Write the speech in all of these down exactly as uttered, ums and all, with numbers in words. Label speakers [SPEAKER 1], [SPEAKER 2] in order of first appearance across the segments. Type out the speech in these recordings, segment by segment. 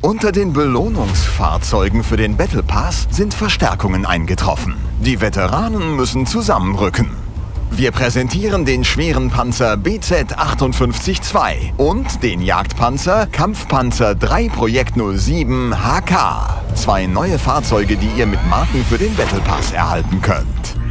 [SPEAKER 1] Unter den Belohnungsfahrzeugen für den Battle Pass sind Verstärkungen eingetroffen. Die Veteranen müssen zusammenrücken. Wir präsentieren den schweren Panzer B Z achtundfünfzig zwei und den Jagdpanzer Kampfpanzer drei Projekt null sieben H K. Zwei neue Fahrzeuge, die ihr mit Marken für den Battle Pass erhalten könnt.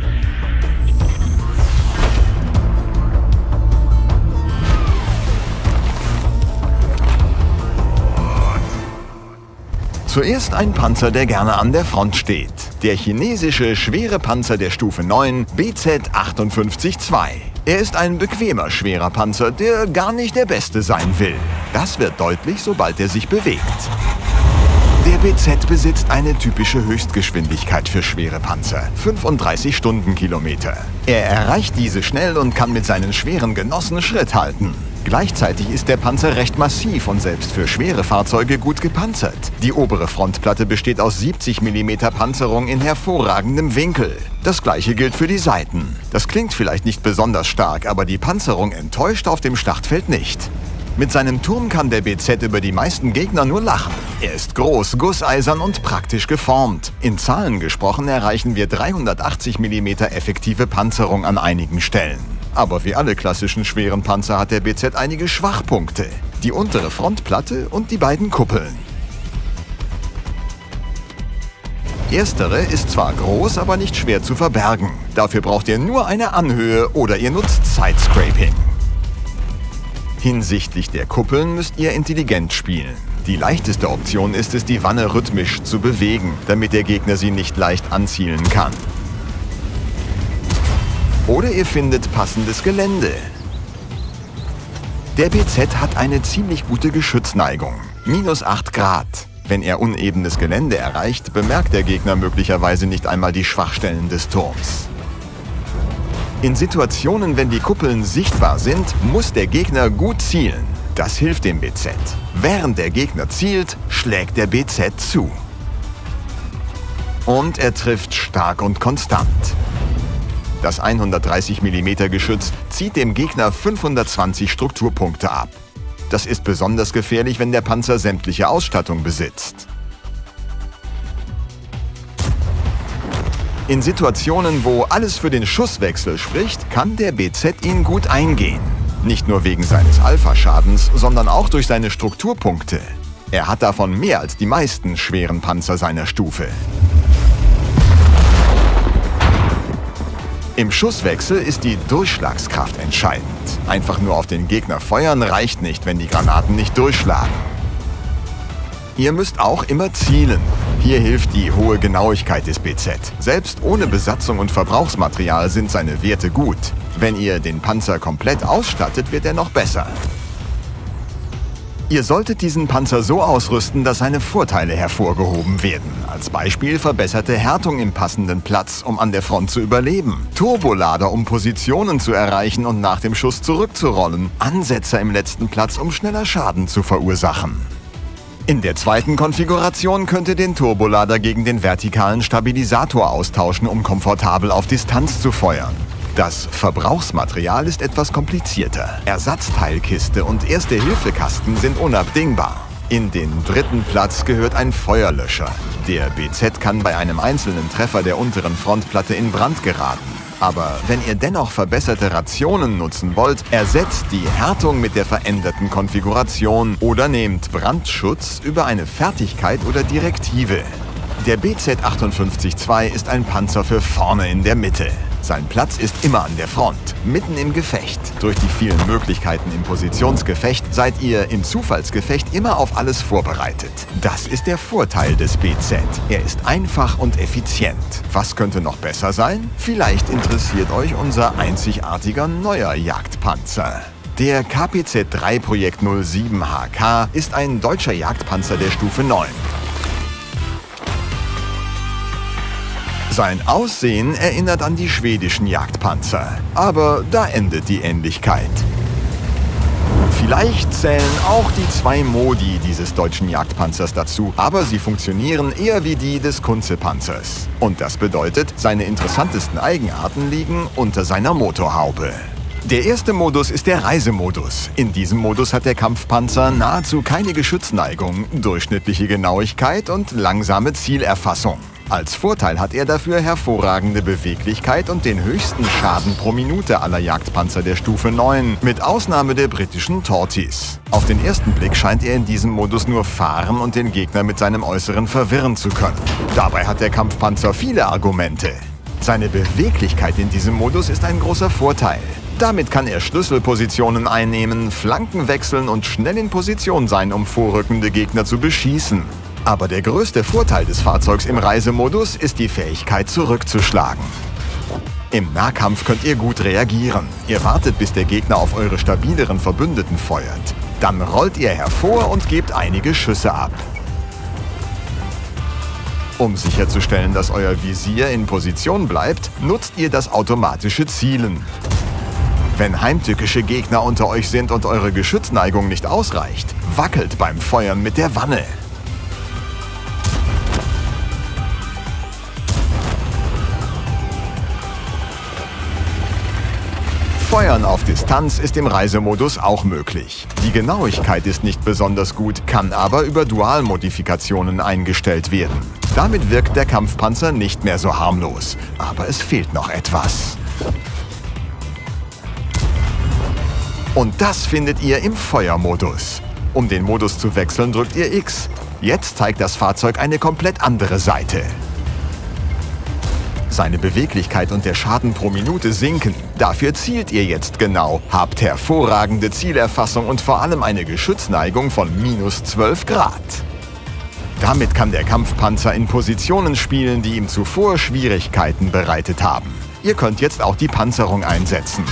[SPEAKER 1] Zuerst ein Panzer, der gerne an der Front steht. Der chinesische schwere Panzer der Stufe neun B Z achtundfünfzig zwei. Er ist ein bequemer schwerer Panzer, der gar nicht der beste sein will. Das wird deutlich, sobald er sich bewegt. Der B Z besitzt eine typische Höchstgeschwindigkeit für schwere Panzer, fünfunddreißig Stundenkilometer. Er erreicht diese schnell und kann mit seinen schweren Genossen Schritt halten. Gleichzeitig ist der Panzer recht massiv und selbst für schwere Fahrzeuge gut gepanzert. Die obere Frontplatte besteht aus siebzig Millimeter Panzerung in hervorragendem Winkel. Das gleiche gilt für die Seiten. Das klingt vielleicht nicht besonders stark, aber die Panzerung enttäuscht auf dem Schlachtfeld nicht. Mit seinem Turm kann der B Z über die meisten Gegner nur lachen. Er ist groß, gusseisern und praktisch geformt. In Zahlen gesprochen erreichen wir dreihundertachtzig Millimeter effektive Panzerung an einigen Stellen. Aber wie alle klassischen schweren Panzer hat der B Z einige Schwachpunkte. Die untere Frontplatte und die beiden Kuppeln. Erstere ist zwar groß, aber nicht schwer zu verbergen. Dafür braucht ihr nur eine Anhöhe oder ihr nutzt Sidescraping. Hinsichtlich der Kuppeln müsst ihr intelligent spielen. Die leichteste Option ist es, die Wanne rhythmisch zu bewegen, damit der Gegner sie nicht leicht anzielen kann. Oder ihr findet passendes Gelände. Der B Z hat eine ziemlich gute Geschützneigung, minus acht Grad. Wenn er unebenes Gelände erreicht, bemerkt der Gegner möglicherweise nicht einmal die Schwachstellen des Turms. In Situationen, wenn die Kuppeln sichtbar sind, muss der Gegner gut zielen. Das hilft dem B Z. Während der Gegner zielt, schlägt der B Z zu. Und er trifft stark und konstant. Das hundertdreißig Millimeter Geschütz zieht dem Gegner fünfhundertzwanzig Strukturpunkte ab. Das ist besonders gefährlich, wenn der Panzer sämtliche Ausstattung besitzt. In Situationen, wo alles für den Schusswechsel spricht, kann der B Z ihn gut eingehen. Nicht nur wegen seines Alpha-Schadens, sondern auch durch seine Strukturpunkte. Er hat davon mehr als die meisten schweren Panzer seiner Stufe. Im Schusswechsel ist die Durchschlagskraft entscheidend. Einfach nur auf den Gegner feuern reicht nicht, wenn die Granaten nicht durchschlagen. Ihr müsst auch immer zielen. Hier hilft die hohe Genauigkeit des B Z. Selbst ohne Besatzung und Verbrauchsmaterial sind seine Werte gut. Wenn ihr den Panzer komplett ausstattet, wird er noch besser. Ihr solltet diesen Panzer so ausrüsten, dass seine Vorteile hervorgehoben werden. Als Beispiel verbesserte Härtung im passenden Platz, um an der Front zu überleben. Turbolader, um Positionen zu erreichen und nach dem Schuss zurückzurollen. Ansetzer im letzten Platz, um schneller Schaden zu verursachen. In der zweiten Konfiguration könnt ihr den Turbolader gegen den vertikalen Stabilisator austauschen, um komfortabel auf Distanz zu feuern. Das Verbrauchsmaterial ist etwas komplizierter. Ersatzteilkiste und Erste-Hilfe-Kasten sind unabdingbar. In den dritten Platz gehört ein Feuerlöscher. Der B Z kann bei einem einzelnen Treffer der unteren Frontplatte in Brand geraten. Aber wenn ihr dennoch verbesserte Rationen nutzen wollt, ersetzt die Härtung mit der veränderten Konfiguration oder nehmt Brandschutz über eine Fertigkeit oder Direktive. Der B Z achtundfünfzig zwei ist ein Panzer für vorne in der Mitte. Sein Platz ist immer an der Front, mitten im Gefecht. Durch die vielen Möglichkeiten im Positionsgefecht seid ihr im Zufallsgefecht immer auf alles vorbereitet. Das ist der Vorteil des B Z. Er ist einfach und effizient. Was könnte noch besser sein? Vielleicht interessiert euch unser einzigartiger neuer Jagdpanzer. Der K P Z drei Projekt null sieben H K ist ein deutscher Jagdpanzer der Stufe neun. Sein Aussehen erinnert an die schwedischen Jagdpanzer, aber da endet die Ähnlichkeit. Vielleicht zählen auch die zwei Modi dieses deutschen Jagdpanzers dazu, aber sie funktionieren eher wie die des Kunze-Panzers. Und das bedeutet, seine interessantesten Eigenarten liegen unter seiner Motorhaube. Der erste Modus ist der Reisemodus. In diesem Modus hat der Kampfpanzer nahezu keine Geschützneigung, durchschnittliche Genauigkeit und langsame Zielerfassung. Als Vorteil hat er dafür hervorragende Beweglichkeit und den höchsten Schaden pro Minute aller Jagdpanzer der Stufe neun, mit Ausnahme der britischen Tortoise. Auf den ersten Blick scheint er in diesem Modus nur fahren und den Gegner mit seinem Äußeren verwirren zu können. Dabei hat der Kampfpanzer viele Argumente. Seine Beweglichkeit in diesem Modus ist ein großer Vorteil. Damit kann er Schlüsselpositionen einnehmen, Flanken wechseln und schnell in Position sein, um vorrückende Gegner zu beschießen. Aber der größte Vorteil des Fahrzeugs im Reisemodus ist die Fähigkeit zurückzuschlagen. Im Nahkampf könnt ihr gut reagieren. Ihr wartet, bis der Gegner auf eure stabileren Verbündeten feuert. Dann rollt ihr hervor und gebt einige Schüsse ab. Um sicherzustellen, dass euer Visier in Position bleibt, nutzt ihr das automatische Zielen. Wenn heimtückische Gegner unter euch sind und eure Geschützneigung nicht ausreicht, wackelt beim Feuern mit der Wanne. Feuern auf Distanz ist im Reisemodus auch möglich. Die Genauigkeit ist nicht besonders gut, kann aber über Dualmodifikationen eingestellt werden. Damit wirkt der Kampfpanzer nicht mehr so harmlos. Aber es fehlt noch etwas. Und das findet ihr im Feuermodus. Um den Modus zu wechseln, drückt ihr X. Jetzt zeigt das Fahrzeug eine komplett andere Seite. Seine Beweglichkeit und der Schaden pro Minute sinken. Dafür zielt ihr jetzt genau, habt hervorragende Zielerfassung und vor allem eine Geschützneigung von minus zwölf Grad. Damit kann der Kampfpanzer in Positionen spielen, die ihm zuvor Schwierigkeiten bereitet haben. Ihr könnt jetzt auch die Panzerung einsetzen.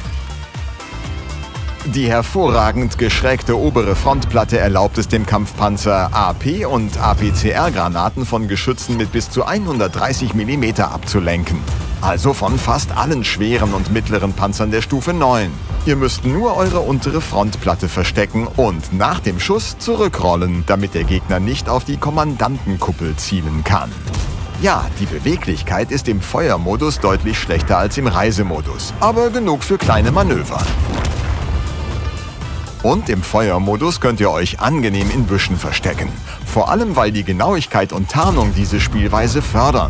[SPEAKER 1] Die hervorragend geschrägte obere Frontplatte erlaubt es dem Kampfpanzer, A P- und A P C R-Granaten von Geschützen mit bis zu hundertdreißig Millimeter abzulenken. Also von fast allen schweren und mittleren Panzern der Stufe neun. Ihr müsst nur eure untere Frontplatte verstecken und nach dem Schuss zurückrollen, damit der Gegner nicht auf die Kommandantenkuppel zielen kann. Ja, die Beweglichkeit ist im Feuermodus deutlich schlechter als im Reisemodus, aber genug für kleine Manöver. Und im Feuermodus könnt ihr euch angenehm in Büschen verstecken. Vor allem, weil die Genauigkeit und Tarnung diese Spielweise fördern.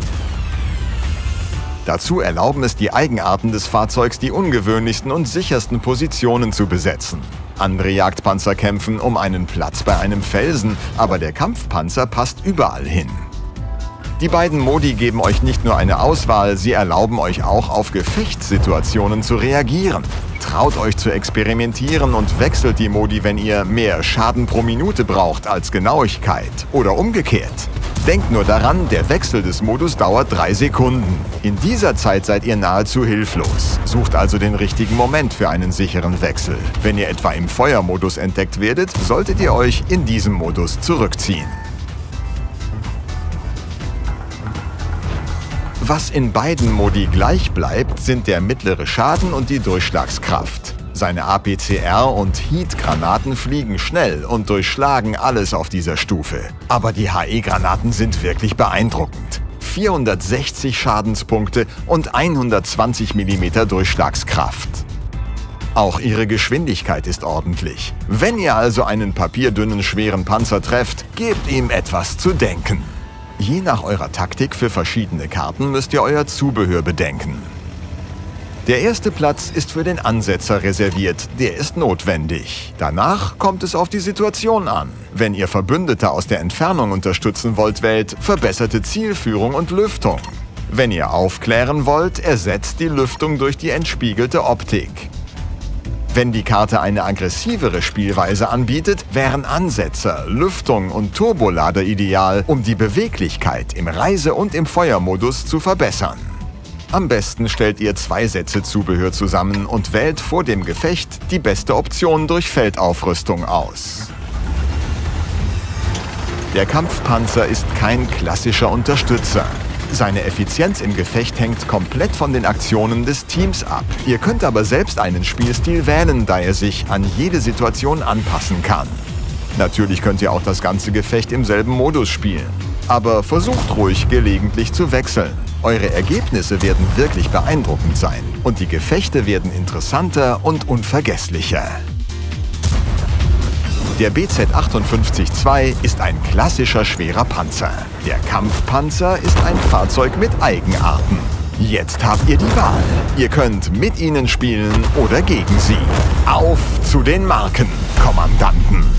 [SPEAKER 1] Dazu erlauben es die Eigenarten des Fahrzeugs, die ungewöhnlichsten und sichersten Positionen zu besetzen. Andere Jagdpanzer kämpfen um einen Platz bei einem Felsen, aber der Kampfpanzer passt überall hin. Die beiden Modi geben euch nicht nur eine Auswahl, sie erlauben euch auch auf Gefechtssituationen zu reagieren. Traut euch zu experimentieren und wechselt die Modi, wenn ihr mehr Schaden pro Minute braucht als Genauigkeit oder umgekehrt. Denkt nur daran, der Wechsel des Modus dauert drei Sekunden. In dieser Zeit seid ihr nahezu hilflos. Sucht also den richtigen Moment für einen sicheren Wechsel. Wenn ihr etwa im Feuermodus entdeckt werdet, solltet ihr euch in diesem Modus zurückziehen. Was in beiden Modi gleich bleibt, sind der mittlere Schaden und die Durchschlagskraft. Seine A P C R- und Heat-Granaten fliegen schnell und durchschlagen alles auf dieser Stufe. Aber die H E-Granaten sind wirklich beeindruckend. vierhundertsechzig Schadenspunkte und hundertzwanzig Millimeter Durchschlagskraft. Auch ihre Geschwindigkeit ist ordentlich. Wenn ihr also einen papierdünnen schweren Panzer trefft, gebt ihm etwas zu denken. Je nach eurer Taktik für verschiedene Karten müsst ihr euer Zubehör bedenken. Der erste Platz ist für den Ansetzer reserviert, der ist notwendig. Danach kommt es auf die Situation an. Wenn ihr Verbündete aus der Entfernung unterstützen wollt, wählt verbesserte Zielführung und Lüftung. Wenn ihr aufklären wollt, ersetzt die Lüftung durch die entspiegelte Optik. Wenn die Karte eine aggressivere Spielweise anbietet, wären Ansetzer, Lüftung und Turbolader ideal, um die Beweglichkeit im Reise- und im Feuermodus zu verbessern. Am besten stellt ihr zwei Sätze Zubehör zusammen und wählt vor dem Gefecht die beste Option durch Feldaufrüstung aus. Der Kampfpanzer ist kein klassischer Unterstützer. Seine Effizienz im Gefecht hängt komplett von den Aktionen des Teams ab. Ihr könnt aber selbst einen Spielstil wählen, da er sich an jede Situation anpassen kann. Natürlich könnt ihr auch das ganze Gefecht im selben Modus spielen. Aber versucht ruhig, gelegentlich zu wechseln. Eure Ergebnisse werden wirklich beeindruckend sein und die Gefechte werden interessanter und unvergesslicher. Der B Z achtundfünfzig zwei ist ein klassischer schwerer Panzer. Der Kampfpanzer ist ein Fahrzeug mit Eigenarten. Jetzt habt ihr die Wahl. Ihr könnt mit ihnen spielen oder gegen sie. Auf zu den Markenkommandanten!